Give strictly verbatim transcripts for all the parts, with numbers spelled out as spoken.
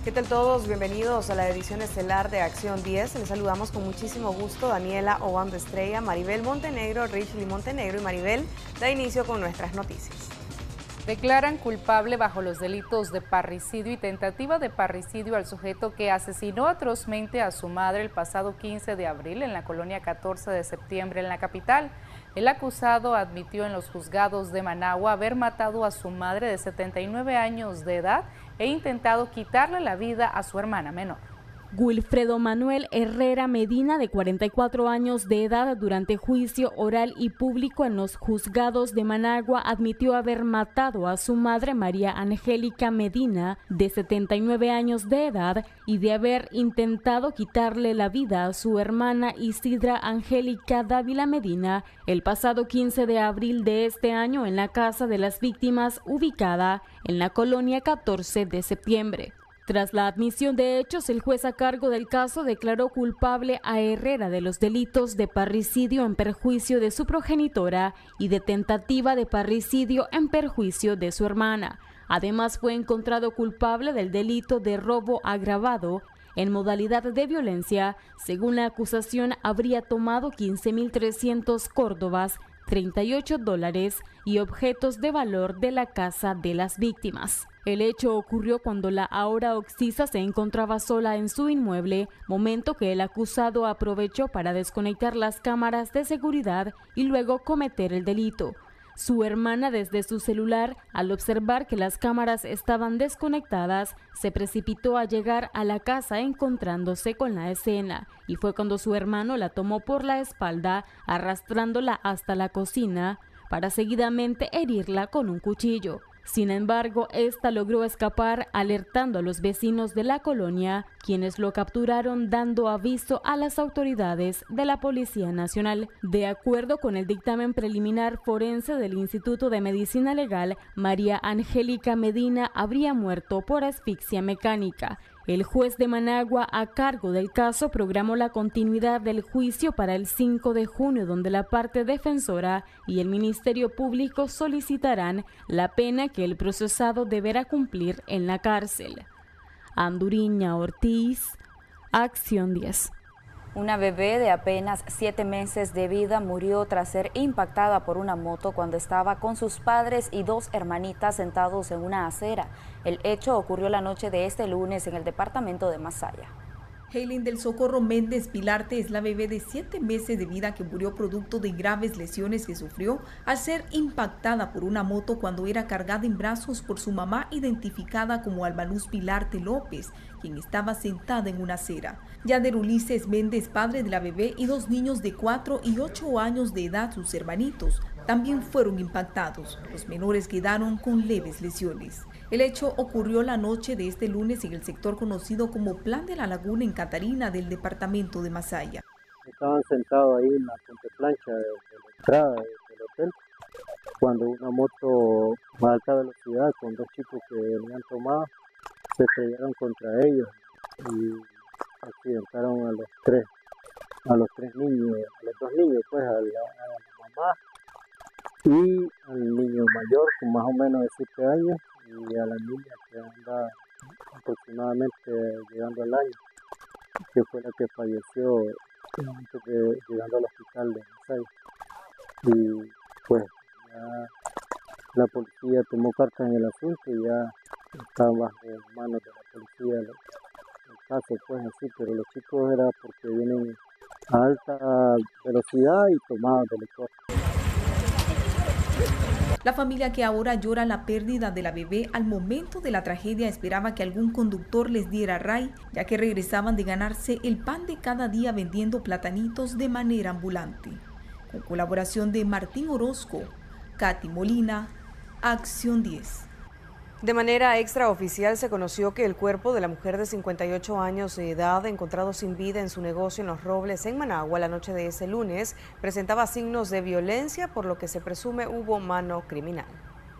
¿Qué tal todos? Bienvenidos a la edición estelar de Acción diez. Les saludamos con muchísimo gusto Daniela Obando Estrella, Maribel Montenegro, Richly Montenegro y Maribel da inicio con nuestras noticias. Declaran culpable bajo los delitos de parricidio y tentativa de parricidio al sujeto que asesinó atrozmente a su madre el pasado quince de abril en la colonia catorce de septiembre en la capital. El acusado admitió en los juzgados de Managua haber matado a su madre de setenta y nueve años de edad e intentado quitarle la vida a su hermana menor. Wilfredo Manuel Herrera Medina, de cuarenta y cuatro años de edad, durante juicio oral y público en los juzgados de Managua, admitió haber matado a su madre María Angélica Medina, de setenta y nueve años de edad, y de haber intentado quitarle la vida a su hermana Isidra Angélica Dávila Medina el pasado quince de abril de este año en la casa de las víctimas ubicada en la colonia catorce de septiembre. Tras la admisión de hechos, el juez a cargo del caso declaró culpable a Herrera de los delitos de parricidio en perjuicio de su progenitora y de tentativa de parricidio en perjuicio de su hermana. Además, fue encontrado culpable del delito de robo agravado en modalidad de violencia. Según la acusación, habría tomado quince mil trescientos córdobas, treinta y ocho dólares y objetos de valor de la casa de las víctimas. El hecho ocurrió cuando la ahora occisa se encontraba sola en su inmueble, momento que el acusado aprovechó para desconectar las cámaras de seguridad y luego cometer el delito. Su hermana, desde su celular, al observar que las cámaras estaban desconectadas, se precipitó a llegar a la casa encontrándose con la escena, y fue cuando su hermano la tomó por la espalda, arrastrándola hasta la cocina, para seguidamente herirla con un cuchillo. Sin embargo, esta logró escapar, alertando a los vecinos de la colonia, quienes lo capturaron dando aviso a las autoridades de la Policía Nacional. De acuerdo con el dictamen preliminar forense del Instituto de Medicina Legal, María Angélica Medina habría muerto por asfixia mecánica. El juez de Managua, a cargo del caso, programó la continuidad del juicio para el cinco de junio, donde la parte defensora y el Ministerio Público solicitarán la pena que el procesado deberá cumplir en la cárcel. Anduriña Ortiz, Acción diez. Una bebé de apenas siete meses de vida murió tras ser impactada por una moto cuando estaba con sus padres y dos hermanitas sentados en una acera. El hecho ocurrió la noche de este lunes en el departamento de Masaya. Helen del Socorro Méndez Pilarte es la bebé de siete meses de vida que murió producto de graves lesiones que sufrió al ser impactada por una moto cuando era cargada en brazos por su mamá, identificada como Albaluz Pilarte López, quien estaba sentada en una acera. Yader Ulises Méndez, padre de la bebé, y dos niños de cuatro y ocho años de edad, sus hermanitos, también fueron impactados. Los menores quedaron con leves lesiones. El hecho ocurrió la noche de este lunes en el sector conocido como Plan de la Laguna en Catarina, del departamento de Masaya. Estaban sentados ahí en la puenteplancha de, de la entrada del hotel cuando una moto a alta velocidad con dos chicos que venían tomados se estrellaron contra ellos y accidentaron a los tres, a los tres niños, a los dos niños, pues a la, a la mamá y al niño mayor con más o menos de siete años y a la niña que anda aproximadamente llegando al año, que fue la que falleció antes de llegando al hospital de Masaya. Y pues ya la policía tomó cartas en el asunto y ya está bajo manos de la policía el, el caso, pues así, pero los chicos era porque vienen a alta velocidad y tomados de licor. La familia, que ahora llora la pérdida de la bebé, al momento de la tragedia esperaba que algún conductor les diera ray, ya que regresaban de ganarse el pan de cada día vendiendo platanitos de manera ambulante. Con colaboración de Martín Orozco, Katy Molina, Acción diez. De manera extraoficial se conoció que el cuerpo de la mujer de cincuenta y ocho años de edad, encontrado sin vida en su negocio en Los Robles, en Managua, la noche de ese lunes, presentaba signos de violencia, por lo que se presume hubo mano criminal.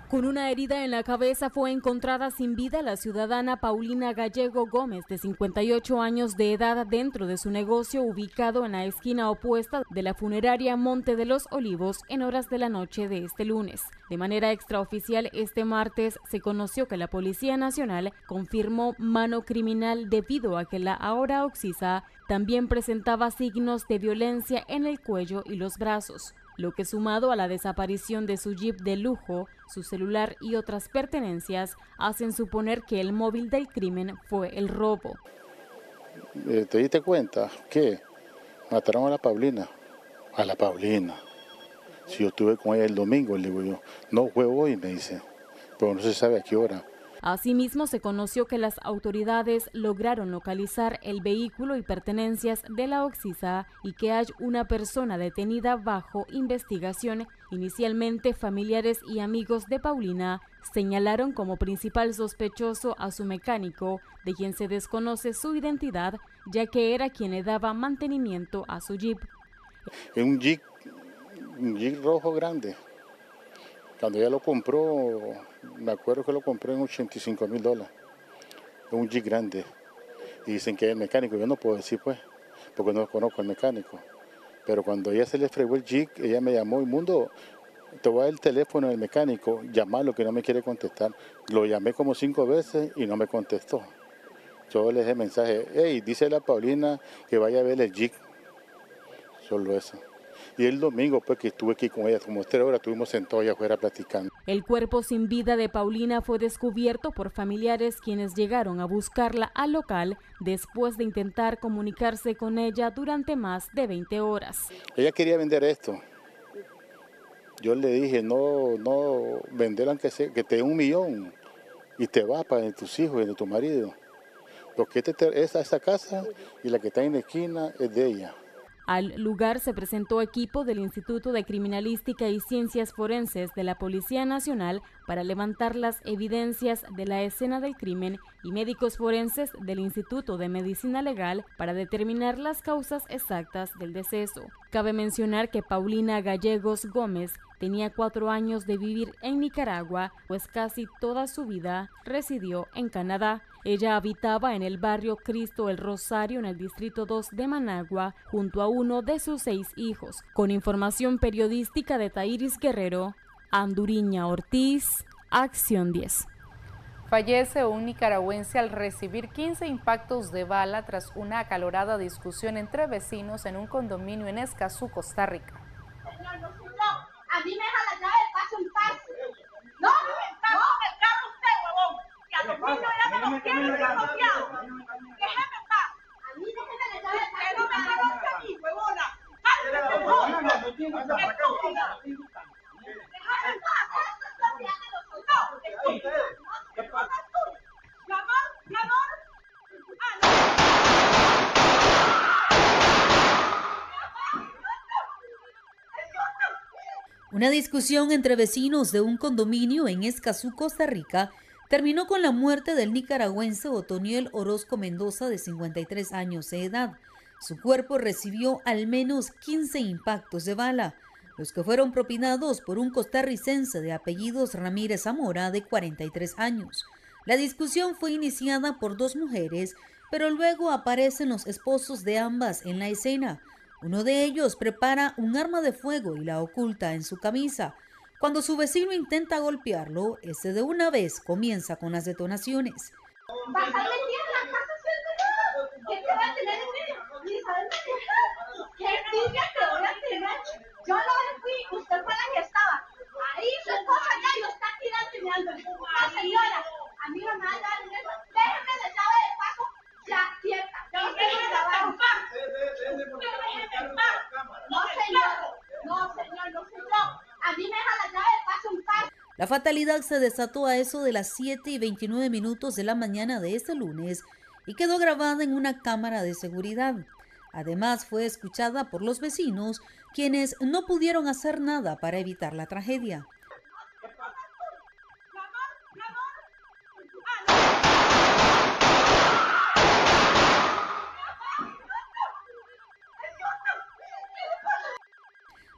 Con una herida en la cabeza fue encontrada sin vida la ciudadana Paulina Gallego Gómez, de cincuenta y ocho años de edad, dentro de su negocio ubicado en la esquina opuesta de la funeraria Monte de los Olivos en horas de la noche de este lunes. De manera extraoficial, este martes se conoció que la Policía Nacional confirmó mano criminal debido a que la ahora occisa también presentaba signos de violencia en el cuello y los brazos, lo que, sumado a la desaparición de su jeep de lujo, su celular y otras pertenencias, hacen suponer que el móvil del crimen fue el robo. Eh, ¿Te diste cuenta que mataron a la Paulina? A la Paulina. Si yo estuve con ella el domingo, le digo yo, no fue hoy, me dice, pero no se sabe a qué hora. Asimismo, se conoció que las autoridades lograron localizar el vehículo y pertenencias de la occisa y que hay una persona detenida bajo investigación. Inicialmente, familiares y amigos de Paulina señalaron como principal sospechoso a su mecánico, de quien se desconoce su identidad, ya que era quien le daba mantenimiento a su jeep. Es un jeep, un jeep rojo grande. Cuando ella lo compró, me acuerdo que lo compró en ochenta y cinco mil dólares. Es un jeep grande. Y dicen que es el mecánico. Yo no puedo decir, pues, porque no conozco al mecánico. Pero cuando ella se le fregó el jeep, ella me llamó, y Mundo, te voy a dar el teléfono del mecánico, llamarlo que no me quiere contestar. Lo llamé como cinco veces y no me contestó. Yo le dejé mensaje, hey, dice la Paulina que vaya a ver el jeep. Solo eso. Y el domingo, pues, que estuve aquí con ella, como tres horas, estuvimos sentados allá afuera platicando. El cuerpo sin vida de Paulina fue descubierto por familiares, quienes llegaron a buscarla al local después de intentar comunicarse con ella durante más de veinte horas. Ella quería vender esto. Yo le dije, no, no, venderla aunque sea, que te dé un millón y te vas para tus hijos y de tu marido. Porque este, esa, esa casa y la que está en la esquina es de ella. Al lugar se presentó equipo del Instituto de Criminalística y Ciencias Forenses de la Policía Nacional para levantar las evidencias de la escena del crimen y médicos forenses del Instituto de Medicina Legal para determinar las causas exactas del deceso. Cabe mencionar que Paulina Gallegos Gómez tenía cuatro años de vivir en Nicaragua, pues casi toda su vida residió en Canadá. Ella habitaba en el barrio Cristo el Rosario, en el distrito dos de Managua, junto a uno de sus seis hijos. Con información periodística de Tairis Guerrero, Anduriña Ortiz, Acción diez. Fallece un nicaragüense al recibir quince impactos de bala tras una acalorada discusión entre vecinos en un condominio en Escazú, Costa Rica. Señor, no, señor, a mí me deja la llave de paso en paz. No, no, me cago usted, huevón. Que a los niños ya me los tienen desconfiados. Déjeme en paz. A mí déjeme la llave de paso. Que no me conoce a mí, huevona. ¡Cállate, huevón! ¡Estúpida! ¡Déjame en paz! ¡Esto es propiedad de nosotros! ¡Estúpida! ¡No, tú! ¡Mi amor! ¡Mi amor! ¡Ah, no! Una discusión entre vecinos de un condominio en Escazú, Costa Rica, terminó con la muerte del nicaragüense Otoniel Orozco Mendoza, de cincuenta y tres años de edad. Su cuerpo recibió al menos quince impactos de bala, los que fueron propinados por un costarricense de apellidos Ramírez Zamora, de cuarenta y tres años. La discusión fue iniciada por dos mujeres, pero luego aparecen los esposos de ambas en la escena. Uno de ellos prepara un arma de fuego y la oculta en su camisa. Cuando su vecino intenta golpearlo, ese de una vez comienza con las detonaciones. ¿Vas a meter en la casa ciudadana? ¿Qué te va a tener en medio? ¿Ni sabes manejar? ¿Qué envidia te voy a tener? Yo no me fui, usted fue la que estaba. Ahí su esposa ya lo está tirando y mirando. La señora, a mí no me va a dar dinero. Déjeme la llave de paso ya quieta. Yo no quiero trabajar. No, señor. No, señor, no, señor. A mí me deja la llave de paso en paz. La fatalidad se desató a eso de las siete y veintinueve minutos de la mañana de este lunes y quedó grabada en una cámara de seguridad. Además, fue escuchada por los vecinos, quienes no pudieron hacer nada para evitar la tragedia.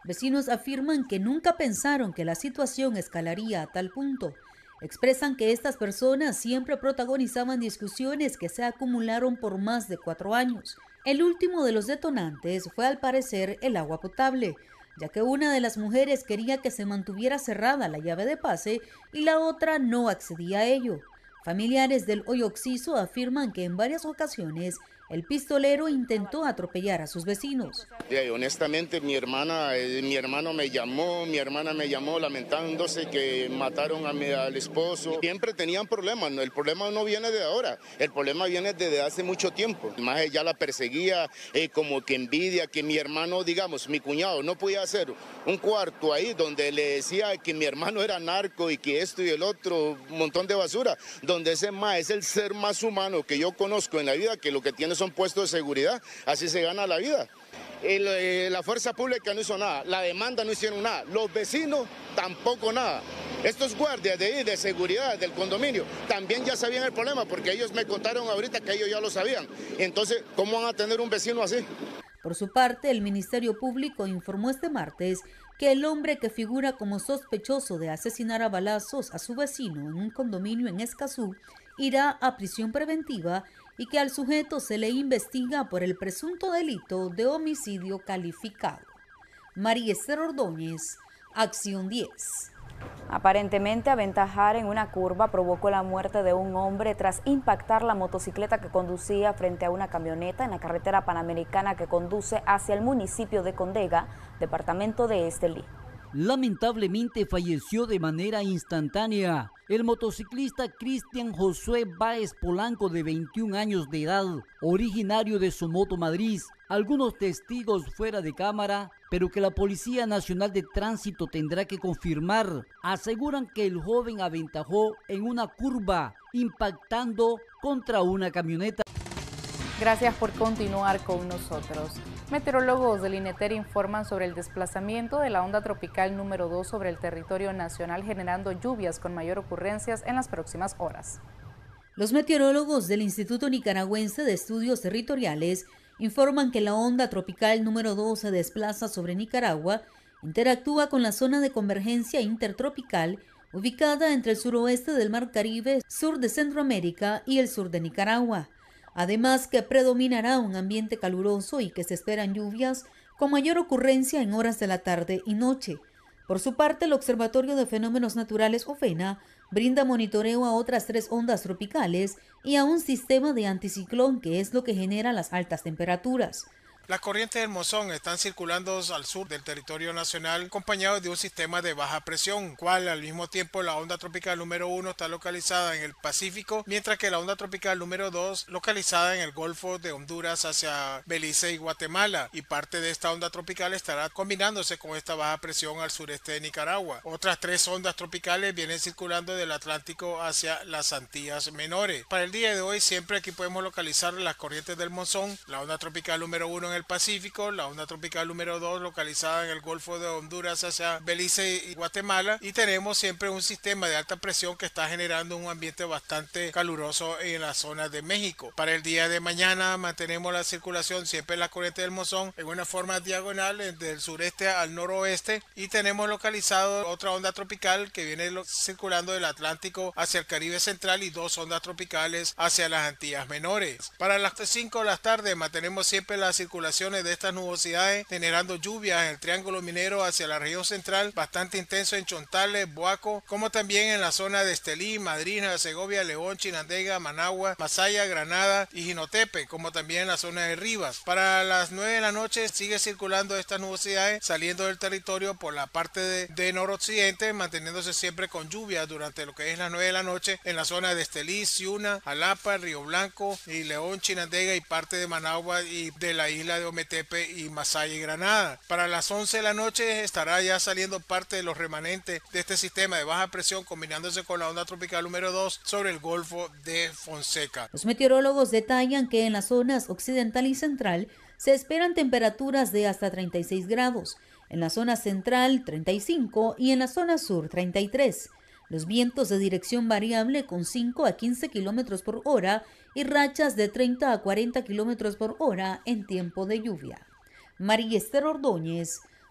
Vecinos afirman que nunca pensaron que la situación escalaría a tal punto. Expresan que estas personas siempre protagonizaban discusiones que se acumularon por más de cuatro años. El último de los detonantes fue al parecer el agua potable, ya que una de las mujeres quería que se mantuviera cerrada la llave de pase y la otra no accedía a ello. Familiares del hoy Oxiso afirman que en varias ocasiones el pistolero intentó atropellar a sus vecinos. Y honestamente, mi hermana, eh, mi hermano me llamó, mi hermana me llamó lamentándose que mataron a mi, al esposo. Siempre tenían problemas, ¿no? El problema no viene de ahora, el problema viene desde hace mucho tiempo. Más ella la perseguía, eh, como que envidia que mi hermano, digamos, mi cuñado, no podía hacer un cuarto ahí donde le decía que mi hermano era narco y que esto y el otro, un montón de basura, donde ese más es el ser más humano que yo conozco en la vida, que lo que tiene son puestos de seguridad, así se gana la vida. El, eh, la fuerza pública no hizo nada, la demanda no hicieron nada, los vecinos tampoco nada. Estos guardias de ahí, de seguridad del condominio, también ya sabían el problema, porque ellos me contaron ahorita que ellos ya lo sabían. Entonces, ¿cómo van a tener un vecino así? Por su parte, el Ministerio Público informó este martes que el hombre que figura como sospechoso de asesinar a balazos a su vecino en un condominio en Escazú irá a prisión preventiva y que al sujeto se le investiga por el presunto delito de homicidio calificado. María Esther Ordóñez, Acción diez. Aparentemente, aventajar en una curva provocó la muerte de un hombre tras impactar la motocicleta que conducía frente a una camioneta en la carretera panamericana que conduce hacia el municipio de Condega, departamento de Estelí. Lamentablemente falleció de manera instantánea el motociclista Cristian Josué Báez Polanco, de veintiún años de edad, originario de Somoto, Madrid. Algunos testigos fuera de cámara, pero que la Policía Nacional de Tránsito tendrá que confirmar, aseguran que el joven aventajó en una curva, impactando contra una camioneta. Gracias por continuar con nosotros. Meteorólogos del INETER informan sobre el desplazamiento de la onda tropical número dos sobre el territorio nacional, generando lluvias con mayor ocurrencias en las próximas horas. Los meteorólogos del Instituto Nicaragüense de Estudios Territoriales informan que la onda tropical número dos se desplaza sobre Nicaragua, interactúa con la zona de convergencia intertropical ubicada entre el suroeste del Mar Caribe, sur de Centroamérica y el sur de Nicaragua. Además que predominará un ambiente caluroso y que se esperan lluvias con mayor ocurrencia en horas de la tarde y noche. Por su parte, el Observatorio de Fenómenos Naturales, OFENA, brinda monitoreo a otras tres ondas tropicales y a un sistema de anticiclón, que es lo que genera las altas temperaturas. Las corrientes del monzón están circulando al sur del territorio nacional, acompañados de un sistema de baja presión, cual al mismo tiempo la onda tropical número uno está localizada en el Pacífico, mientras que la onda tropical número dos localizada en el Golfo de Honduras hacia Belice y Guatemala, y parte de esta onda tropical estará combinándose con esta baja presión al sureste de Nicaragua. Otras tres ondas tropicales vienen circulando del Atlántico hacia las Antillas Menores. Para el día de hoy siempre aquí podemos localizar las corrientes del monzón, la onda tropical número uno en el Pacífico, la onda tropical número dos localizada en el Golfo de Honduras hacia Belice y Guatemala, y tenemos siempre un sistema de alta presión que está generando un ambiente bastante caluroso en la zona de México. Para el día de mañana mantenemos la circulación siempre en la corriente del monzón en una forma diagonal del sureste al noroeste, y tenemos localizado otra onda tropical que viene circulando del Atlántico hacia el Caribe central y dos ondas tropicales hacia las Antillas Menores. Para las cinco de la tarde mantenemos siempre la circulación de estas nubosidades, generando lluvias en el Triángulo Minero hacia la región central, bastante intenso en Chontales, Boaco, como también en la zona de Estelí, Madrina, Segovia, León, Chinandega, Managua, Masaya, Granada y Jinotepe, como también en la zona de Rivas. Para las nueve de la noche sigue circulando estas nubosidades, saliendo del territorio por la parte de, de noroccidente, manteniéndose siempre con lluvias durante lo que es las nueve de la noche en la zona de Estelí, Ciuna, Jalapa, Río Blanco y León, Chinandega y parte de Managua y de la isla de Ometepe y Masaya y Granada. Para las once de la noche estará ya saliendo parte de los remanentes de este sistema de baja presión, combinándose con la onda tropical número dos sobre el Golfo de Fonseca. Los meteorólogos detallan que en las zonas occidental y central se esperan temperaturas de hasta treinta y seis grados, en la zona central treinta y cinco y en la zona sur treinta y tres. Los vientos de dirección variable con cinco a quince kilómetros por hora y rachas de treinta a cuarenta kilómetros por hora en tiempo de lluvia. María Esther Ordóñez,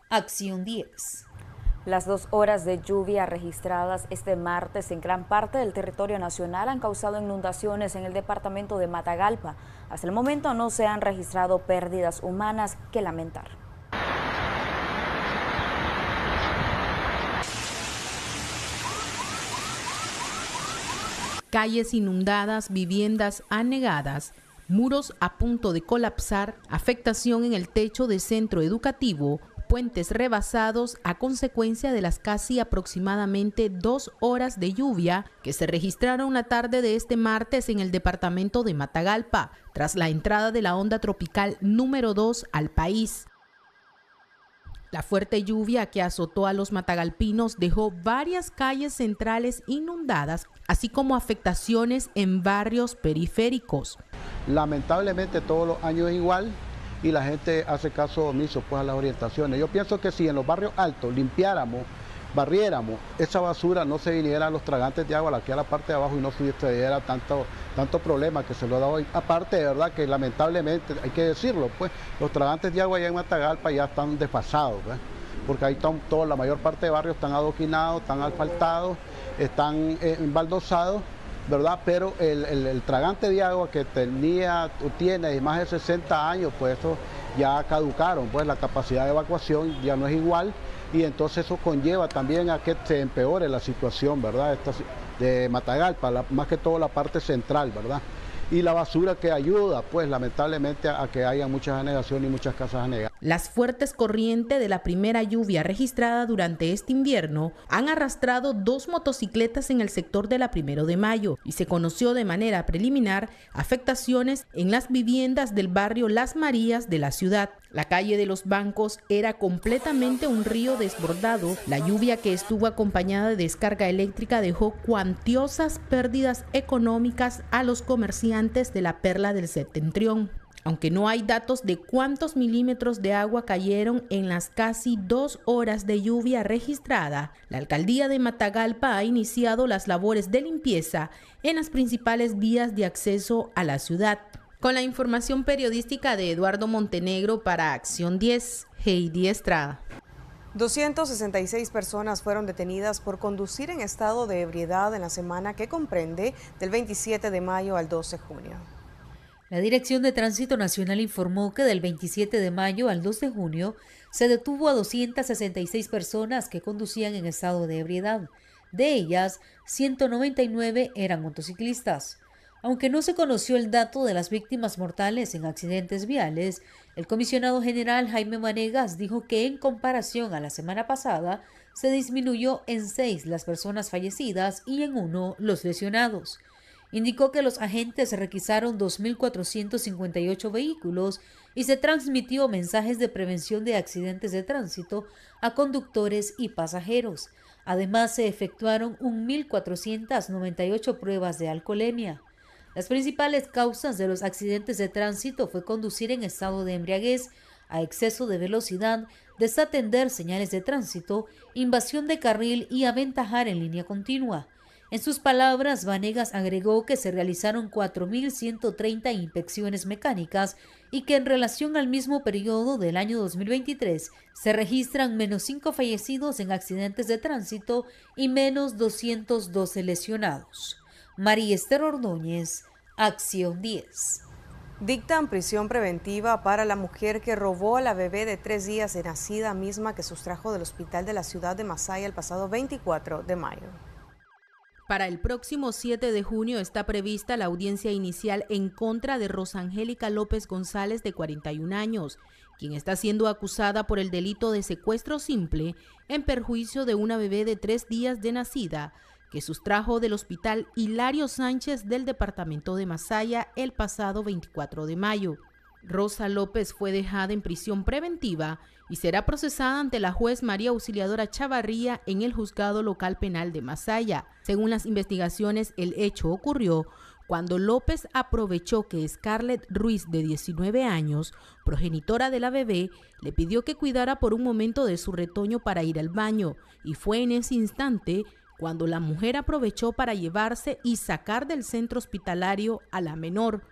Acción diez. Las dos horas de lluvia registradas este martes en gran parte del territorio nacional han causado inundaciones en el departamento de Matagalpa. Hasta el momento no se han registrado pérdidas humanas que lamentar. Calles inundadas, viviendas anegadas, muros a punto de colapsar, afectación en el techo de centro educativo, puentes rebasados a consecuencia de las casi aproximadamente dos horas de lluvia que se registraron la tarde de este martes en el departamento de Matagalpa, tras la entrada de la onda tropical número dos al país. La fuerte lluvia que azotó a los matagalpinos dejó varias calles centrales inundadas, así como afectaciones en barrios periféricos. Lamentablemente todos los años es igual y la gente hace caso omiso pues a las orientaciones. Yo pienso que si en los barrios altos limpiáramos, barriéramos, esa basura no se viniera a los tragantes de agua aquí a la parte de abajo y no sucediera tanto, tanto problema que se lo da hoy. Aparte, de verdad que lamentablemente, hay que decirlo, pues los tragantes de agua allá en Matagalpa ya están desfasados, ¿ves? Porque ahí están toda la mayor parte de barrios están adoquinados, están asfaltados, están eh, embaldosados, ¿verdad? Pero el, el, el tragante de agua que tenía o tiene más de sesenta años, pues eso ya caducaron, pues la capacidad de evacuación ya no es igual y entonces eso conlleva también a que se empeore la situación, ¿verdad? Esta, de Matagalpa, la, más que todo la parte central, ¿verdad? Y la basura que ayuda, pues lamentablemente, a que haya muchas anegaciones y muchas casas anegadas. Las fuertes corrientes de la primera lluvia registrada durante este invierno han arrastrado dos motocicletas en el sector de la Primero de Mayo y se conoció de manera preliminar afectaciones en las viviendas del barrio Las Marías de la ciudad. La calle de los bancos era completamente un río desbordado. La lluvia, que estuvo acompañada de descarga eléctrica, dejó cuantiosas pérdidas económicas a los comerciantes de la perla del Septentrión. Aunque no hay datos de cuántos milímetros de agua cayeron en las casi dos horas de lluvia registrada, la alcaldía de Matagalpa ha iniciado las labores de limpieza en las principales vías de acceso a la ciudad. Con la información periodística de Eduardo Montenegro para Acción diez, Heidi Estrada. doscientas sesenta y seis personas fueron detenidas por conducir en estado de ebriedad en la semana que comprende del veintisiete de mayo al dos de junio. La Dirección de Tránsito Nacional informó que del veintisiete de mayo al dos de junio se detuvo a doscientas sesenta y seis personas que conducían en estado de ebriedad. De ellas, ciento noventa y nueve eran motociclistas. Aunque no se conoció el dato de las víctimas mortales en accidentes viales, el comisionado general Jaime Vanegas dijo que en comparación a la semana pasada se disminuyó en seis las personas fallecidas y en uno los lesionados. Indicó que los agentes requisaron dos mil cuatrocientos cincuenta y ocho vehículos y se transmitió mensajes de prevención de accidentes de tránsito a conductores y pasajeros. Además, se efectuaron mil cuatrocientas noventa y ocho pruebas de alcoholemia. Las principales causas de los accidentes de tránsito fue conducir en estado de embriaguez, a exceso de velocidad, desatender señales de tránsito, invasión de carril y aventajar en línea continua. En sus palabras, Vanegas agregó que se realizaron cuatro mil ciento treinta inspecciones mecánicas y que en relación al mismo periodo del año dos mil veintitrés se registran menos cinco fallecidos en accidentes de tránsito y menos doscientos doce lesionados. María Esther Ordóñez, Acción diez. Dictan prisión preventiva para la mujer que robó a la bebé de tres días de nacida misma que sustrajo del hospital de la ciudad de Masaya el pasado veinticuatro de mayo. Para el próximo siete de junio está prevista la audiencia inicial en contra de Rosangélica López González, de cuarenta y un años, quien está siendo acusada por el delito de secuestro simple en perjuicio de una bebé de tres días de nacida que sustrajo del hospital Hilario Sánchez del departamento de Masaya el pasado veinticuatro de mayo. Rosa López fue dejada en prisión preventiva y será procesada ante la juez María Auxiliadora Chavarría en el Juzgado Local Penal de Masaya. Según las investigaciones, el hecho ocurrió cuando López aprovechó que Scarlett Ruiz, de diecinueve años, progenitora de la bebé, le pidió que cuidara por un momento de su retoño para ir al baño, y fue en ese instante cuando la mujer aprovechó para llevarse y sacar del centro hospitalario a la menor.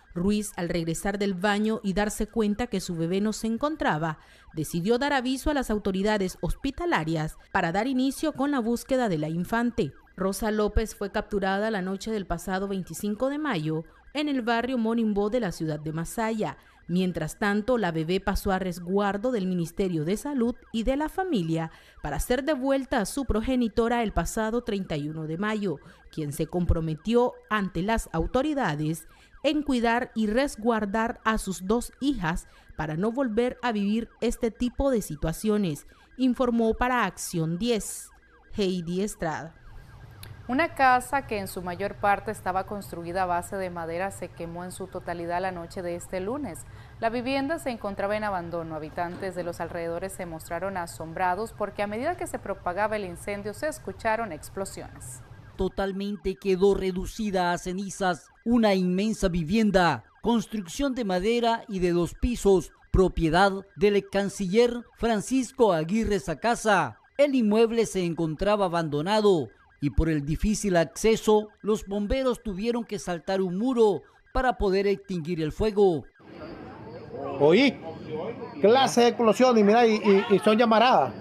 Ruiz, al regresar del baño y darse cuenta que su bebé no se encontraba, decidió dar aviso a las autoridades hospitalarias para dar inicio con la búsqueda de la infante. Rosa López fue capturada la noche del pasado veinticinco de mayo en el barrio Monimbó de la ciudad de Masaya. Mientras tanto, la bebé pasó a resguardo del Ministerio de Salud y de la Familia para ser devuelta a su progenitora el pasado treinta y uno de mayo, quien se comprometió ante las autoridades en cuidar y resguardar a sus dos hijas para no volver a vivir este tipo de situaciones, informó para Acción diez, Heidi Estrada. Una casa que en su mayor parte estaba construida a base de madera se quemó en su totalidad la noche de este lunes. La vivienda se encontraba en abandono. Habitantes de los alrededores se mostraron asombrados porque a medida que se propagaba el incendio se escucharon explosiones. Totalmente quedó reducida a cenizas una inmensa vivienda, construcción de madera y de dos pisos, propiedad del canciller Francisco Aguirre Sacasa. El inmueble se encontraba abandonado y por el difícil acceso, los bomberos tuvieron que saltar un muro para poder extinguir el fuego. Oí, clase de explosiones, mira, y, y, y son llamaradas.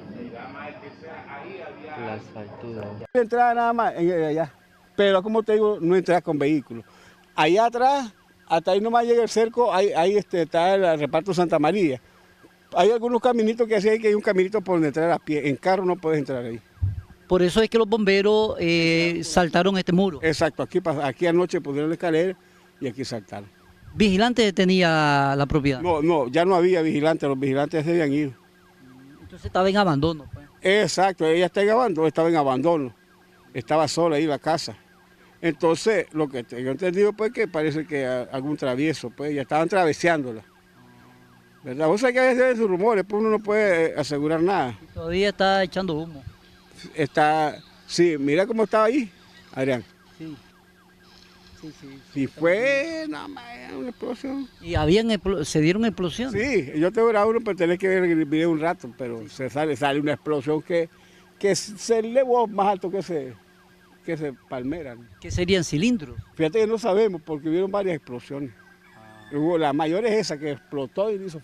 Las alturas. No entraba nada más allá, pero como te digo, no entraba con vehículos. Allá atrás, hasta ahí nomás llega el cerco, ahí, ahí este, está el reparto Santa María. Hay algunos caminitos que hacen que hay un caminito por donde entrar a pie, en carro no puedes entrar ahí. Por eso es que los bomberos eh, saltaron este muro. Exacto, aquí, aquí anoche pusieron la escalera y aquí saltaron. ¿Vigilante tenía la propiedad? No, no, ya no había vigilantes, los vigilantes se habían ido. Entonces estaba en abandono. Pues. Exacto, ella está en abandono, estaba en abandono, estaba sola ahí la casa. Entonces, lo que tengo entendido pues que parece que algún travieso, pues ya estaban traveseándola. ¿Verdad? Vos sabés que a veces hay sus rumores, pues uno no puede asegurar nada. Y todavía está echando humo. Está, sí, mira cómo estaba ahí, Adrián. Sí. Sí, sí. Sí, fue nada más una explosión. ¿Y habían se dieron explosiones? Sí, yo te voy a uno, pero tenés que ver el video un rato, pero sí. se sale, sale una explosión que, que se elevó más alto que ese, que ese palmera. ¿No? ¿Qué serían cilindros? Fíjate que no sabemos, porque hubieron varias explosiones. Ah. Hubo, la mayor es esa que explotó y hizo.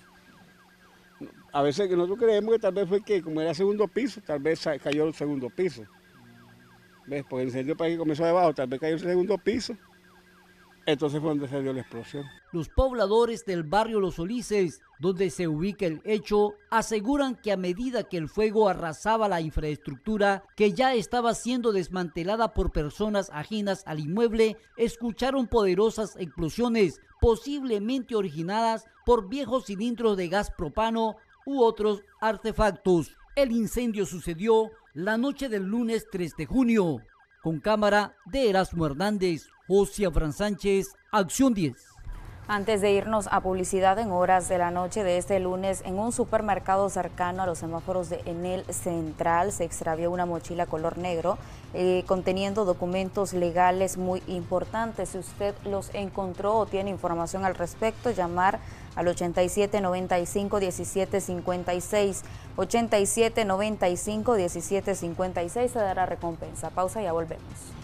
A veces que nosotros creemos que tal vez fue que como era segundo piso, tal vez cayó el segundo piso. ¿Ves? Porque el incendio para que comenzó debajo, tal vez cayó el segundo piso. Entonces fue donde se dio la explosión. Los pobladores del barrio Los Ulises, donde se ubica el hecho, aseguran que a medida que el fuego arrasaba la infraestructura que ya estaba siendo desmantelada por personas ajenas al inmueble, escucharon poderosas explosiones, posiblemente originadas por viejos cilindros de gas propano u otros artefactos. El incendio sucedió la noche del lunes tres de junio. Con cámara de Erasmo Hernández, José Fran Sánchez, Acción diez. Antes de irnos a publicidad, en horas de la noche de este lunes, en un supermercado cercano a los semáforos de Enel Central, se extravió una mochila color negro eh, conteniendo documentos legales muy importantes. Si usted los encontró o tiene información al respecto, llamar al ochenta y siete noventa y cinco diecisiete cincuenta y seis, ochenta y siete noventa y cinco diecisiete cincuenta y seis, se dará recompensa. Pausa y ya volvemos.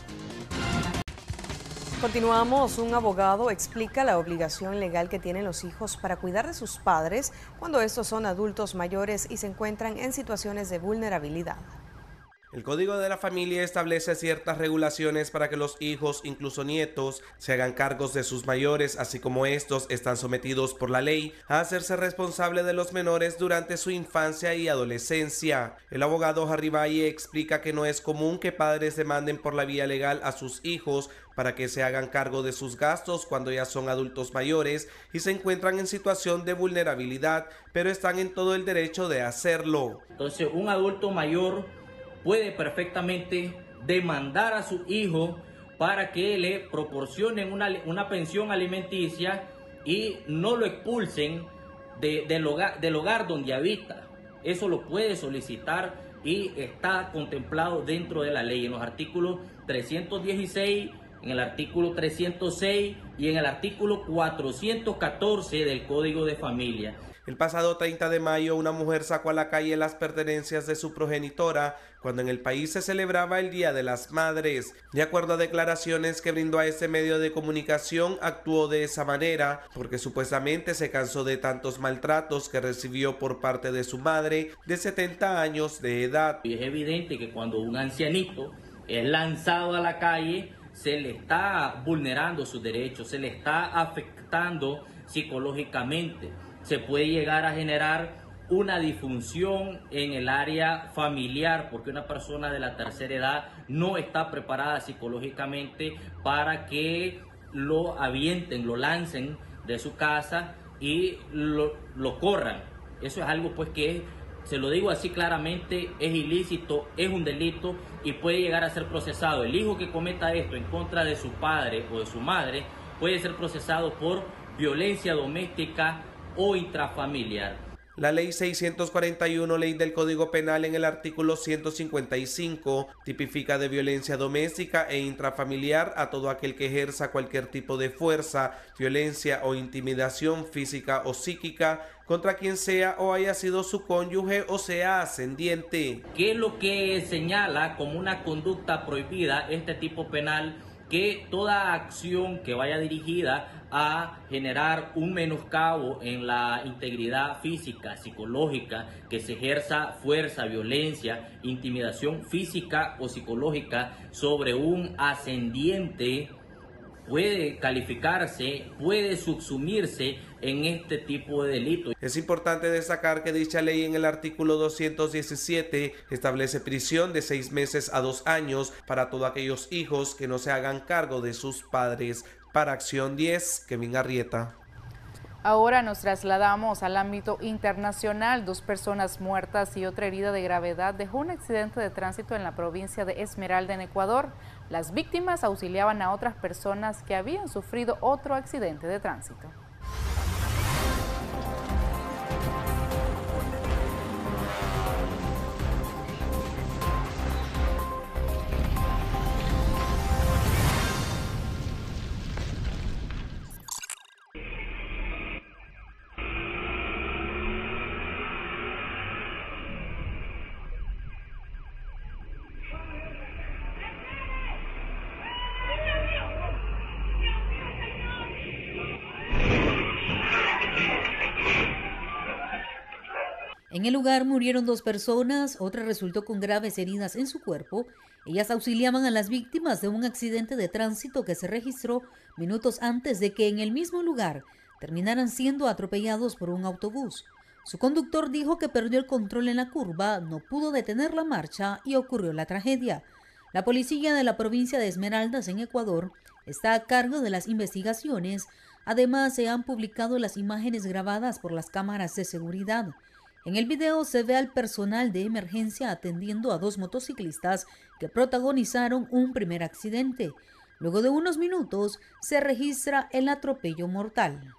Continuamos. Un abogado explica la obligación legal que tienen los hijos para cuidar de sus padres cuando estos son adultos mayores y se encuentran en situaciones de vulnerabilidad. El Código de la Familia establece ciertas regulaciones para que los hijos, incluso nietos, se hagan cargos de sus mayores, así como estos están sometidos por la ley a hacerse responsable de los menores durante su infancia y adolescencia. El abogado Harry Valle explica que no es común que padres demanden por la vía legal a sus hijos para que se hagan cargo de sus gastos cuando ya son adultos mayores y se encuentran en situación de vulnerabilidad, pero están en todo el derecho de hacerlo. Entonces, un adulto mayor puede perfectamente demandar a su hijo para que le proporcionen una, una pensión alimenticia y no lo expulsen de, del, hogar, del hogar donde habita. Eso lo puede solicitar y está contemplado dentro de la ley en los artículos trescientos dieciséis, en el artículo trescientos seis y en el artículo cuatrocientos catorce del Código de Familia. El pasado treinta de mayo, una mujer sacó a la calle las pertenencias de su progenitora cuando en el país se celebraba el Día de las Madres. De acuerdo a declaraciones que brindó a este medio de comunicación, actuó de esa manera porque supuestamente se cansó de tantos maltratos que recibió por parte de su madre de setenta años de edad. Y es evidente que cuando un ancianito es lanzado a la calle, se le está vulnerando sus derechos, se le está afectando psicológicamente. Se puede llegar a generar una disfunción en el área familiar porque una persona de la tercera edad no está preparada psicológicamente para que lo avienten, lo lancen de su casa y lo, lo corran. Eso es algo pues que, se lo digo así claramente, es ilícito, es un delito y puede llegar a ser procesado. El hijo que cometa esto en contra de su padre o de su madre puede ser procesado por violencia doméstica o intrafamiliar. La ley seiscientos cuarenta y uno, ley del Código Penal, en el artículo ciento cincuenta y cinco, tipifica de violencia doméstica e intrafamiliar a todo aquel que ejerza cualquier tipo de fuerza, violencia o intimidación física o psíquica contra quien sea o haya sido su cónyuge o sea ascendiente. ¿Qué es lo que señala como una conducta prohibida este tipo penal? Que toda acción que vaya dirigida a generar un menoscabo en la integridad física, psicológica, que se ejerza fuerza, violencia, intimidación física o psicológica sobre un ascendiente, puede calificarse, puede subsumirse en este tipo de delitos. Es importante destacar que dicha ley en el artículo doscientos diecisiete establece prisión de seis meses a dos años para todos aquellos hijos que no se hagan cargo de sus padres. Para Acción diez, Kevin Arrieta. Ahora nos trasladamos al ámbito internacional. Dos personas muertas y otra herida de gravedad dejó un accidente de tránsito en la provincia de Esmeralda, en Ecuador. Las víctimas auxiliaban a otras personas que habían sufrido otro accidente de tránsito. En el lugar murieron dos personas, otra resultó con graves heridas en su cuerpo. Ellas auxiliaban a las víctimas de un accidente de tránsito que se registró minutos antes de que en el mismo lugar terminaran siendo atropellados por un autobús. Su conductor dijo que perdió el control en la curva, no pudo detener la marcha y ocurrió la tragedia. La policía de la provincia de Esmeraldas, en Ecuador, está a cargo de las investigaciones. Además, se han publicado las imágenes grabadas por las cámaras de seguridad. En el video se ve al personal de emergencia atendiendo a dos motociclistas que protagonizaron un primer accidente. Luego de unos minutos se registra el atropello mortal.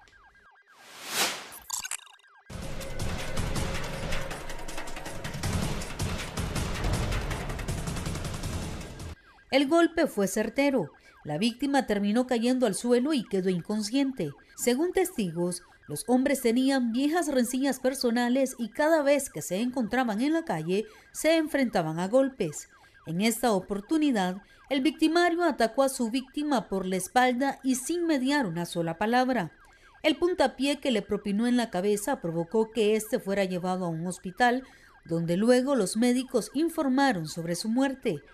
El golpe fue certero. La víctima terminó cayendo al suelo y quedó inconsciente. Según testigos, los hombres tenían viejas rencillas personales y cada vez que se encontraban en la calle se enfrentaban a golpes. En esta oportunidad, el victimario atacó a su víctima por la espalda y sin mediar una sola palabra. El puntapié que le propinó en la cabeza provocó que éste fuera llevado a un hospital, donde luego los médicos informaron sobre su muerte.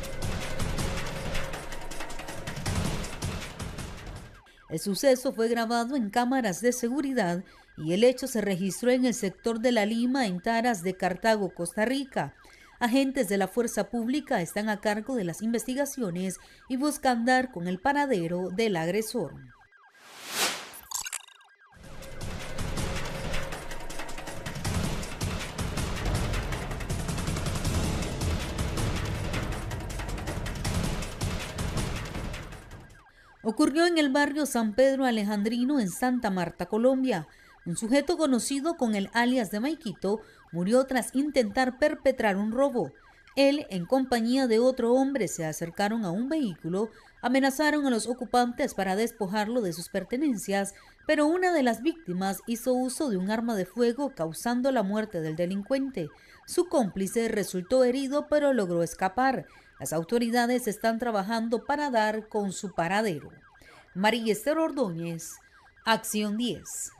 El suceso fue grabado en cámaras de seguridad y el hecho se registró en el sector de La Lima, en Taras de Cartago, Costa Rica. Agentes de la fuerza pública están a cargo de las investigaciones y buscan dar con el paradero del agresor. Ocurrió en el barrio San Pedro Alejandrino, en Santa Marta, Colombia. Un sujeto conocido con el alias de Maiquito murió tras intentar perpetrar un robo. Él, en compañía de otro hombre, se acercaron a un vehículo Amenazaron a los ocupantes para despojarlo de sus pertenencias, pero una de las víctimas hizo uso de un arma de fuego causando la muerte del delincuente. Su cómplice resultó herido pero logró escapar. Las autoridades están trabajando para dar con su paradero. María Esther Ordóñez, Acción diez.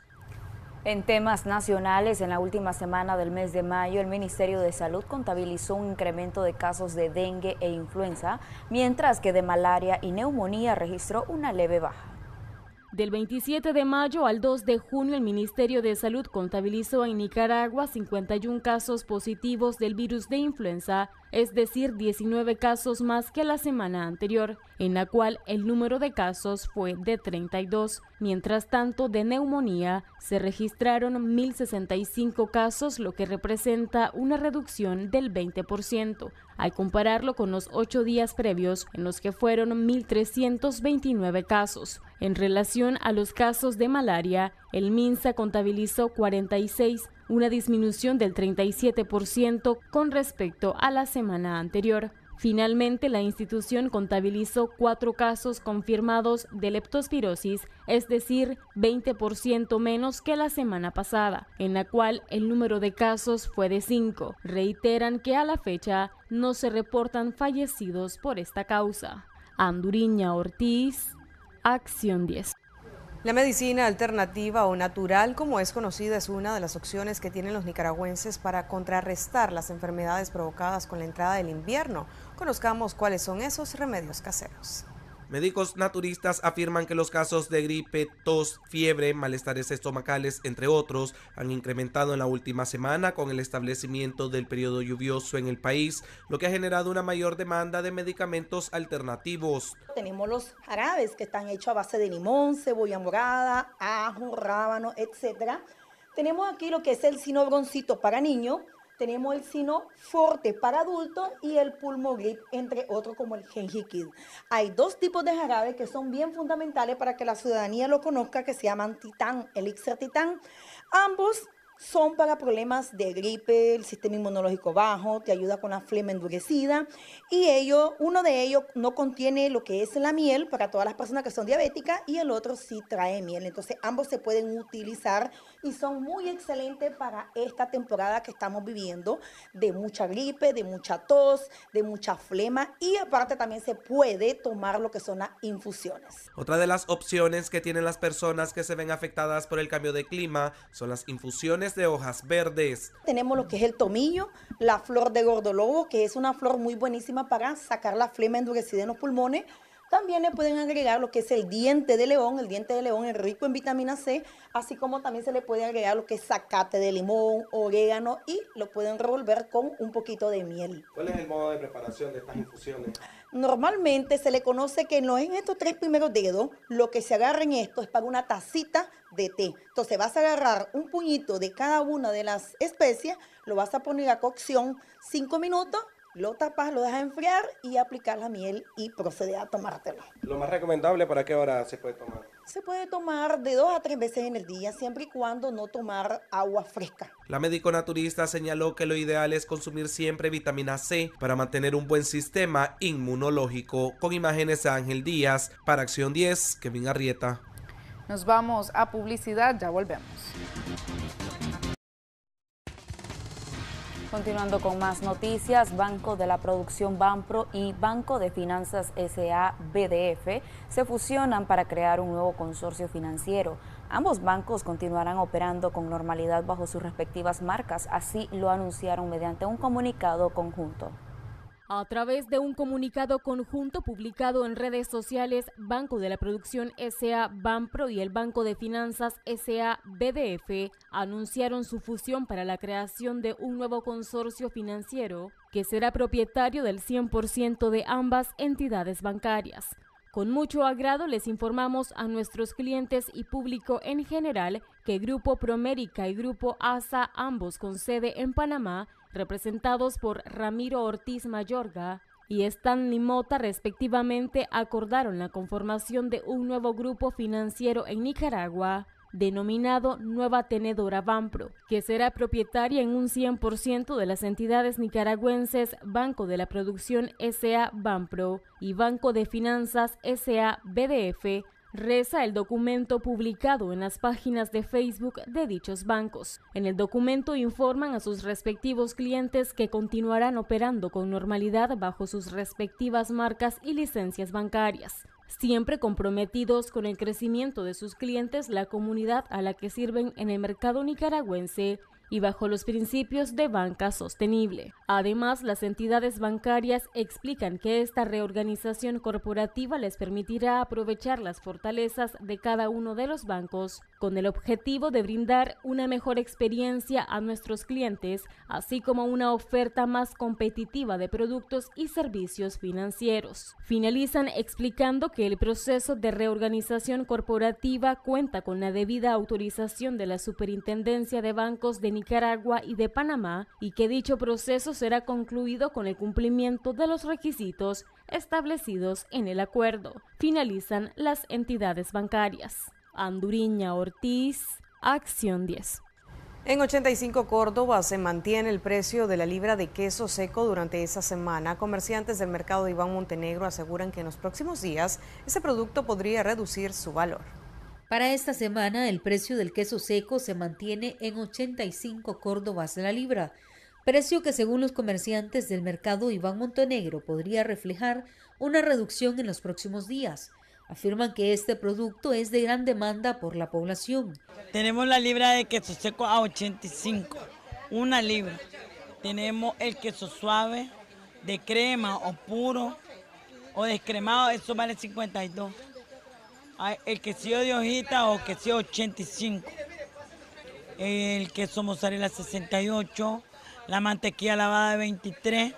En temas nacionales, en la última semana del mes de mayo, el Ministerio de Salud contabilizó un incremento de casos de dengue e influenza, mientras que de malaria y neumonía registró una leve baja. Del veintisiete de mayo al dos de junio, el Ministerio de Salud contabilizó en Nicaragua cincuenta y un casos positivos del virus de influenza, es decir, diecinueve casos más que la semana anterior, en la cual el número de casos fue de treinta y dos. Mientras tanto, de neumonía se registraron mil sesenta y cinco casos, lo que representa una reducción del veinte por ciento, al compararlo con los ocho días previos, en los que fueron mil trescientos veintinueve casos. En relación a los casos de malaria, el MINSA contabilizó cuarenta y seis, una disminución del treinta y siete por ciento con respecto a la semana anterior. Finalmente, la institución contabilizó cuatro casos confirmados de leptospirosis, es decir, veinte por ciento menos que la semana pasada, en la cual el número de casos fue de cinco. Reiteran que a la fecha no se reportan fallecidos por esta causa. Anduriña Ortiz, Acción diez. La medicina alternativa o natural, como es conocida, es una de las opciones que tienen los nicaragüenses para contrarrestar las enfermedades provocadas con la entrada del invierno. Conozcamos cuáles son esos remedios caseros. Médicos naturistas afirman que los casos de gripe, tos, fiebre, malestares estomacales, entre otros, han incrementado en la última semana con el establecimiento del periodo lluvioso en el país, lo que ha generado una mayor demanda de medicamentos alternativos. Tenemos los jarabes que están hechos a base de limón, cebolla morada, ajo, rábano, etcétera. Tenemos aquí lo que es el Sinobroncito para niños. Tenemos el Sino Forte para adultos y el Pulmogrip, entre otros como el Gengiquid. Hay dos tipos de jarabe que son bien fundamentales para que la ciudadanía lo conozca, que se llaman Titán, Elixir Titán. Ambos son para problemas de gripe, el sistema inmunológico bajo, te ayuda con la flema endurecida. Y ellos, uno de ellos no contiene lo que es la miel para todas las personas que son diabéticas y el otro sí trae miel. Entonces ambos se pueden utilizar y son muy excelentes para esta temporada que estamos viviendo de mucha gripe, de mucha tos, de mucha flema, y aparte también se puede tomar lo que son las infusiones. Otra de las opciones que tienen las personas que se ven afectadas por el cambio de clima son las infusiones de hojas verdes. Tenemos lo que es el tomillo, la flor de gordolobo, que es una flor muy buenísima para sacar la flema endurecida en los pulmones. También le pueden agregar lo que es el diente de león. El diente de león es rico en vitamina C, así como también se le puede agregar lo que es zacate de limón, orégano, y lo pueden revolver con un poquito de miel. ¿Cuál es el modo de preparación de estas infusiones? Normalmente se le conoce que no en estos tres primeros dedos, lo que se agarra en esto es para una tacita de té. Entonces vas a agarrar un puñito de cada una de las especies, lo vas a poner a cocción cinco minutos, lo tapas, lo dejas enfriar y aplicar la miel y proceder a tomártelo. ¿Lo más recomendable para qué hora se puede tomar? Se puede tomar de dos a tres veces en el día, siempre y cuando no tomar agua fresca. La médico naturista señaló que lo ideal es consumir siempre vitamina C para mantener un buen sistema inmunológico. Con imágenes de Ángel Díaz, para Acción diez, Kevin Arrieta. Nos vamos a publicidad, ya volvemos. Continuando con más noticias, Banco de la Producción Banpro y Banco de Finanzas S A B D F se fusionan para crear un nuevo consorcio financiero. Ambos bancos continuarán operando con normalidad bajo sus respectivas marcas, así lo anunciaron mediante un comunicado conjunto. A través de un comunicado conjunto publicado en redes sociales, Banco de la Producción S A Banpro y el Banco de Finanzas S A B D F anunciaron su fusión para la creación de un nuevo consorcio financiero que será propietario del cien por ciento de ambas entidades bancarias. Con mucho agrado les informamos a nuestros clientes y público en general que Grupo Promérica y Grupo A S A, ambos con sede en Panamá, representados por Ramiro Ortiz Mayorga y Stanley Mota respectivamente, acordaron la conformación de un nuevo grupo financiero en Nicaragua denominado Nueva Tenedora Banpro, que será propietaria en un cien por ciento de las entidades nicaragüenses Banco de la Producción S A Banpro y Banco de Finanzas S A B D F, reza el documento publicado en las páginas de Facebook de dichos bancos. En el documento informan a sus respectivos clientes que continuarán operando con normalidad bajo sus respectivas marcas y licencias bancarias, siempre comprometidos con el crecimiento de sus clientes, la comunidad a la que sirven en el mercado nicaragüense y bajo los principios de banca sostenible. Además, las entidades bancarias explican que esta reorganización corporativa les permitirá aprovechar las fortalezas de cada uno de los bancos con el objetivo de brindar una mejor experiencia a nuestros clientes, así como una oferta más competitiva de productos y servicios financieros. Finalizan explicando que el proceso de reorganización corporativa cuenta con la debida autorización de la Superintendencia de Bancos de Nicaragua y de Panamá y que dicho proceso será concluido con el cumplimiento de los requisitos establecidos en el acuerdo. Finalizan las entidades bancarias. Anduriña Ortiz, Acción diez. En ochenta y cinco Córdoba se mantiene el precio de la libra de queso seco durante esa semana. Comerciantes del mercado Iván Montenegro aseguran que en los próximos días ese producto podría reducir su valor. Para esta semana el precio del queso seco se mantiene en ochenta y cinco córdobas la libra, precio que según los comerciantes del mercado Iván Montenegro podría reflejar una reducción en los próximos días. Afirman que este producto es de gran demanda por la población. Tenemos la libra de queso seco a ochenta y cinco, una libra. Tenemos el queso suave, de crema o puro o descremado, eso vale cincuenta y dos. El quesillo de hojita o quesillo ochenta y cinco. El queso mozzarella sesenta y ocho, la mantequilla lavada de veintitrés,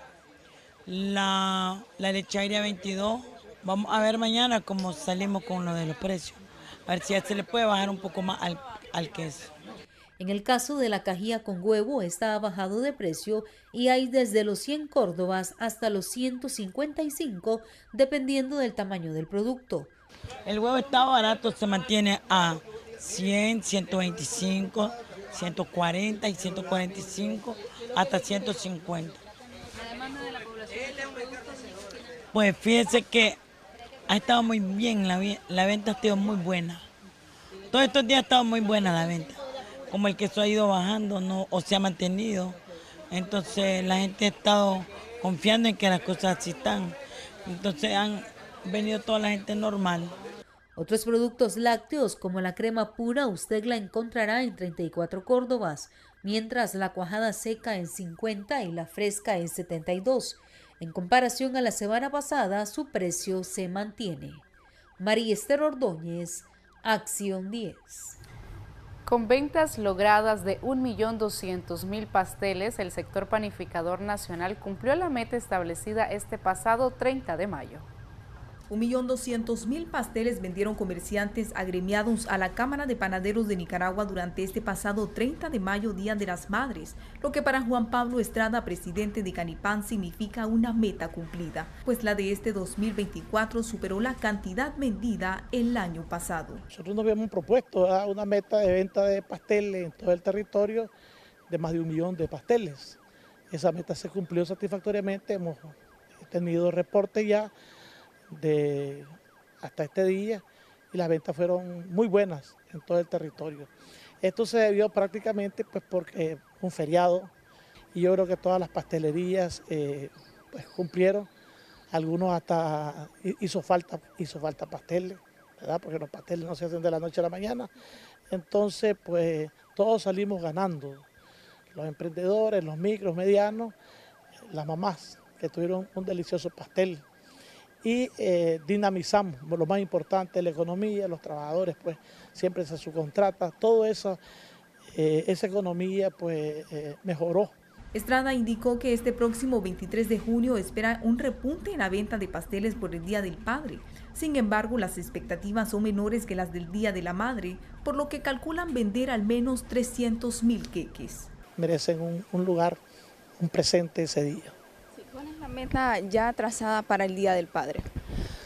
la, la leche agria veintidós. Vamos a ver mañana cómo salimos con lo de los precios. A ver si ya se le puede bajar un poco más al, al queso. En el caso de la cajilla con huevo, está bajado de precio y hay desde los cien córdobas hasta los ciento cincuenta y cinco, dependiendo del tamaño del producto. El huevo está barato, se mantiene a cien, ciento veinticinco, ciento cuarenta y ciento cuarenta y cinco, hasta ciento cincuenta. ¿La demanda de la población de los productos? Pues fíjense que ha estado muy bien, la, la venta ha estado muy buena. Todos estos días ha estado muy buena la venta. Como el queso ha ido bajando, no, o se ha mantenido, entonces la gente ha estado confiando en que las cosas así están. Entonces han venido toda la gente normal. Otros productos lácteos como la crema pura usted la encontrará en treinta y cuatro córdobas, mientras la cuajada seca en cincuenta y la fresca en setenta y dos. En comparación a la semana pasada, su precio se mantiene. María Esther Ordóñez, Acción diez. Con ventas logradas de un millón doscientos mil pasteles, el sector panificador nacional cumplió la meta establecida este pasado treinta de mayo. Un millón doscientos mil pasteles vendieron comerciantes agremiados a la Cámara de Panaderos de Nicaragua durante este pasado treinta de mayo, Día de las Madres, lo que para Juan Pablo Estrada, presidente de Canipán, significa una meta cumplida, pues la de este dos mil veinticuatro superó la cantidad vendida el año pasado. Nosotros nos habíamos propuesto ¿eh? una meta de venta de pasteles en todo el territorio de más de un millón de pasteles. Esa meta se cumplió satisfactoriamente, hemos tenido reportes ya de hasta este día y las ventas fueron muy buenas en todo el territorio. Esto se debió prácticamente pues porque un feriado y yo creo que todas las pastelerías eh, pues cumplieron, algunos hasta hizo falta, hizo falta pasteles, ¿verdad? Porque los pasteles no se hacen de la noche a la mañana, entonces pues todos salimos ganando, los emprendedores, los micros, medianos, las mamás que tuvieron un delicioso pastel. Y eh, dinamizamos, lo más importante, la economía, los trabajadores pues siempre se subcontrata, todo eso, eh, esa economía pues eh, mejoró. Estrada indicó que este próximo veintitrés de junio espera un repunte en la venta de pasteles por el Día del Padre. Sin embargo, las expectativas son menores que las del Día de la Madre, por lo que calculan vender al menos trescientos mil queques. Merecen un, un lugar, un presente ese día. ¿Cuál es la meta ya trazada para el Día del Padre?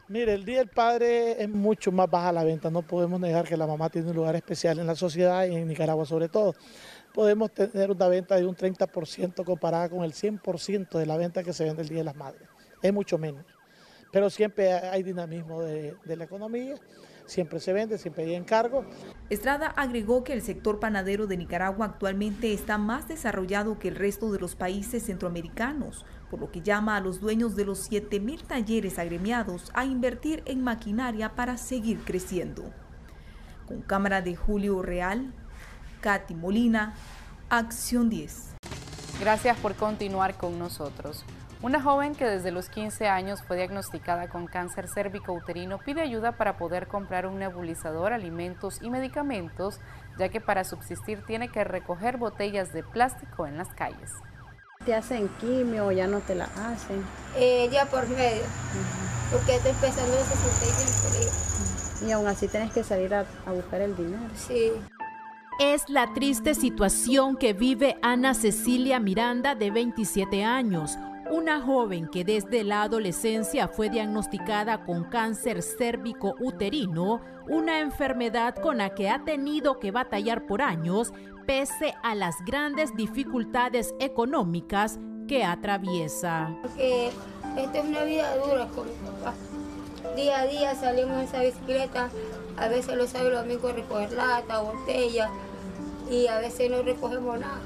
Mire, el Día del Padre es mucho más baja la venta, no podemos negar que la mamá tiene un lugar especial en la sociedad y en Nicaragua sobre todo. Podemos tener una venta de un treinta por ciento comparada con el cien por ciento de la venta que se vende el Día de las Madres, es mucho menos. Pero siempre hay dinamismo de, de la economía, siempre se vende, siempre hay encargo. Estrada agregó que el sector panadero de Nicaragua actualmente está más desarrollado que el resto de los países centroamericanos, por lo que llama a los dueños de los siete mil talleres agremiados a invertir en maquinaria para seguir creciendo. Con cámara de Julio Real, Katy Molina, Acción diez. Gracias por continuar con nosotros. Una joven que desde los quince años fue diagnosticada con cáncer cérvico-uterino pide ayuda para poder comprar un nebulizador, alimentos y medicamentos, ya que para subsistir tiene que recoger botellas de plástico en las calles. ¿Te hacen quimio o ya no te la hacen? Eh, ya por medio, uh-huh. porque estoy empezando a sesenta y cinco días. Y aún así tienes que salir a, a buscar el dinero. Sí. Es la triste situación que vive Ana Cecilia Miranda, de veintisiete años. Una joven que desde la adolescencia fue diagnosticada con cáncer cérvico-uterino, una enfermedad con la que ha tenido que batallar por años, pese a las grandes dificultades económicas que atraviesa. Porque esta es una vida dura con mi papá. Día a día salimos en esa bicicleta, a veces los sábados y los domingos recoger lata, botella, y a veces no recogemos nada.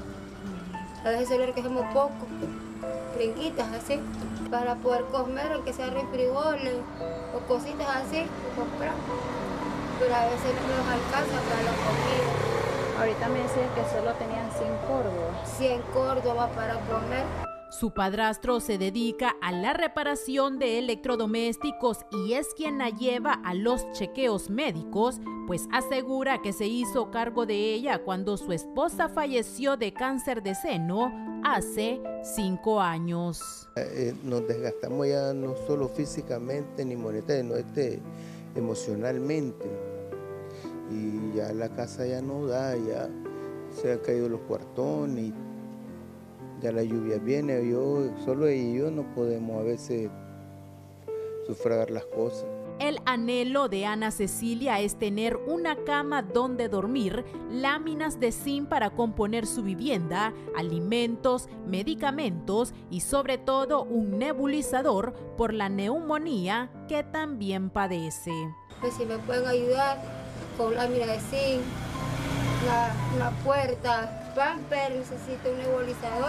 A veces solo recogemos poco. Brinquitas así, para poder comer, aunque sea refrigoles o cositas así, comprar. Pero a veces no nos alcanza para la comida. Ahorita me decías que solo tenían cien córdobas. cien córdobas para comer. Su padrastro se dedica a la reparación de electrodomésticos y es quien la lleva a los chequeos médicos, pues asegura que se hizo cargo de ella cuando su esposa falleció de cáncer de seno hace cinco años. Eh, nos desgastamos ya no solo físicamente ni monetariamente, sino este, emocionalmente. Y ya la casa ya no da, ya se han caído los cuartones. Ya la lluvia viene, yo, solo ella y yo no podemos a veces sufragar las cosas. El anhelo de Ana Cecilia es tener una cama donde dormir, láminas de zinc para componer su vivienda, alimentos, medicamentos y sobre todo un nebulizador por la neumonía que también padece. Pues si me pueden ayudar con lámina de zinc, una, una puerta, pamper, necesito un nebulizador,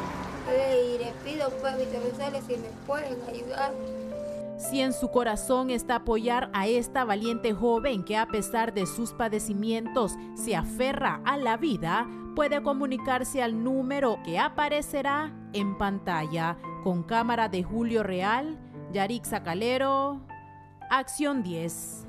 y le pido pues viceversales si me pueden ayudar. Si en su corazón está apoyar a esta valiente joven que a pesar de sus padecimientos se aferra a la vida, puede comunicarse al número que aparecerá en pantalla. Con cámara de Julio Real, Yarixa Calero, Acción diez.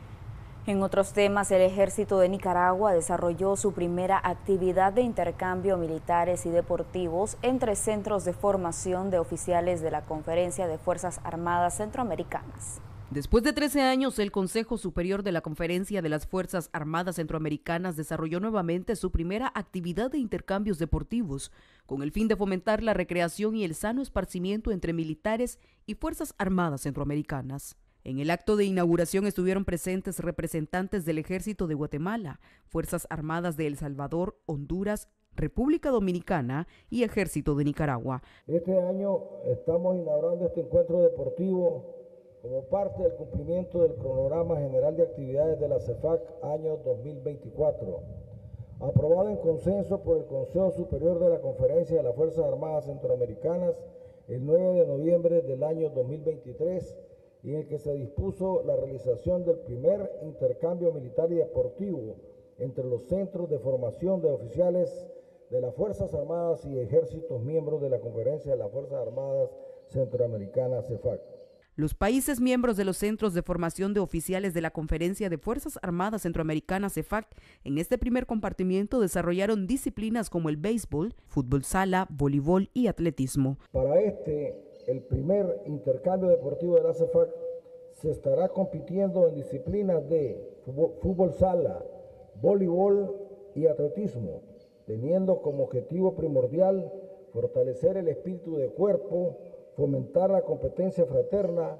En otros temas, el Ejército de Nicaragua desarrolló su primera actividad de intercambio militares y deportivos entre centros de formación de oficiales de la Conferencia de Fuerzas Armadas Centroamericanas. Después de trece años, el Consejo Superior de la Conferencia de las Fuerzas Armadas Centroamericanas desarrolló nuevamente su primera actividad de intercambios deportivos, con el fin de fomentar la recreación y el sano esparcimiento entre militares y Fuerzas Armadas Centroamericanas. En el acto de inauguración estuvieron presentes representantes del Ejército de Guatemala, Fuerzas Armadas de El Salvador, Honduras, República Dominicana y Ejército de Nicaragua. Este año estamos inaugurando este encuentro deportivo como parte del cumplimiento del cronograma general de actividades de la CEFAC año dos mil veinticuatro, aprobado en consenso por el Consejo Superior de la Conferencia de las Fuerzas Armadas Centroamericanas el nueve de noviembre del año dos mil veintitrés, y en el que se dispuso la realización del primer intercambio militar y deportivo entre los centros de formación de oficiales de las Fuerzas Armadas y ejércitos miembros de la Conferencia de las Fuerzas Armadas Centroamericanas CEFAC. Los países miembros de los Centros de Formación de Oficiales de la Conferencia de Fuerzas Armadas Centroamericanas CEFAC en este primer compartimiento desarrollaron disciplinas como el béisbol, fútbol sala, voleibol y atletismo. Para este, el primer intercambio deportivo de la CEFAC se estará compitiendo en disciplinas de fútbol, fútbol sala, voleibol y atletismo, teniendo como objetivo primordial fortalecer el espíritu de cuerpo, fomentar la competencia fraterna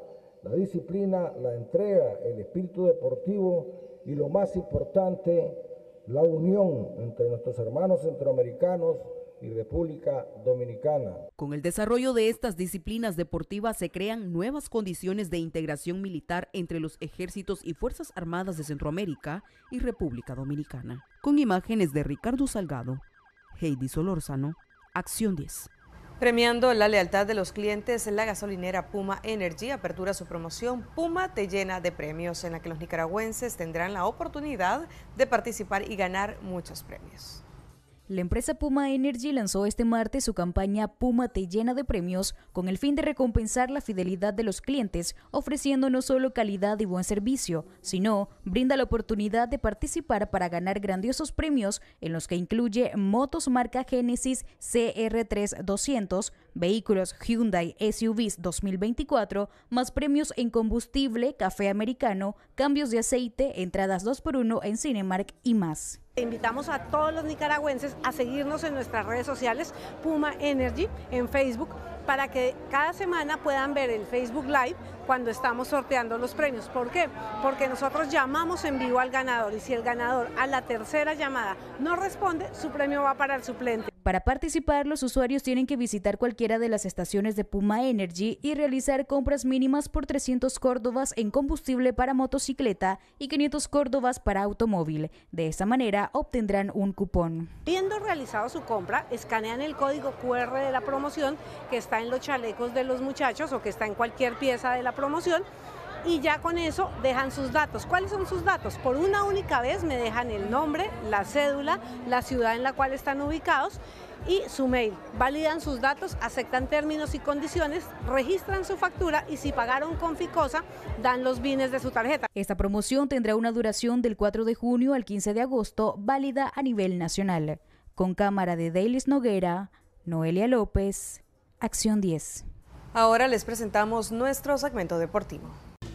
la disciplina, la entrega, el espíritu deportivo y lo más importante, la unión entre nuestros hermanos centroamericanos y República Dominicana. Con el desarrollo de estas disciplinas deportivas se crean nuevas condiciones de integración militar entre los ejércitos y Fuerzas Armadas de Centroamérica y República Dominicana. Con imágenes de Ricardo Salgado, Heidi Solórzano, Acción diez. Premiando la lealtad de los clientes, la gasolinera Puma Energy apertura su promoción Puma te llena de premios, en la que los nicaragüenses tendrán la oportunidad de participar y ganar muchos premios. La empresa Puma Energy lanzó este martes su campaña Puma te llena de premios con el fin de recompensar la fidelidad de los clientes, ofreciendo no solo calidad y buen servicio, sino brinda la oportunidad de participar para ganar grandiosos premios en los que incluye motos marca Genesis C R tres doscientos, vehículos Hyundai S U Vs dos mil veinticuatro, más premios en combustible, café americano, cambios de aceite, entradas dos por uno en Cinemark y más. Invitamos a todos los nicaragüenses a seguirnos en nuestras redes sociales Puma Energy en Facebook para que cada semana puedan ver el Facebook Live cuando estamos sorteando los premios. ¿Por qué? Porque nosotros llamamos en vivo al ganador y si el ganador a la tercera llamada no responde, su premio va para el suplente. Para participar, los usuarios tienen que visitar cualquiera de las estaciones de Puma Energy y realizar compras mínimas por trescientos córdobas en combustible para motocicleta y quinientos córdobas para automóvil. De esta manera obtendrán un cupón. Habiendo realizado su compra, escanean el código cu erre de la promoción que está en los chalecos de los muchachos o que está en cualquier pieza de la promoción y ya con eso dejan sus datos. ¿Cuáles son sus datos? Por una única vez me dejan el nombre, la cédula, la ciudad en la cual están ubicados y su mail. Validan sus datos, aceptan términos y condiciones, registran su factura y si pagaron con Ficosa, dan los bienes de su tarjeta. Esta promoción tendrá una duración del cuatro de junio al quince de agosto, válida a nivel nacional. Con cámara de Deilis Noguera, Noelia López, Acción diez. Ahora les presentamos nuestro segmento deportivo.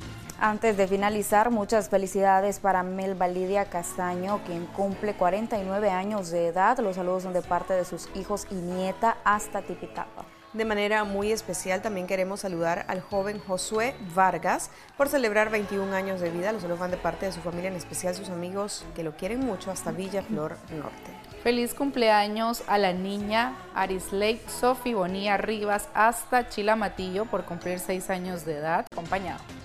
Antes de finalizar, muchas felicidades para Melba Lidia Castaño, quien cumple cuarenta y nueve años de edad. Los saludos son de parte de sus hijos y nieta hasta Tipitapa. De manera muy especial también queremos saludar al joven Josué Vargas por celebrar veintiún años de vida. Los saludos van de parte de su familia, en especial sus amigos que lo quieren mucho hasta Villa Flor Norte. Feliz cumpleaños a la niña Arisley Sofi Bonilla Rivas hasta Chilamatillo por cumplir seis años de edad, acompañado.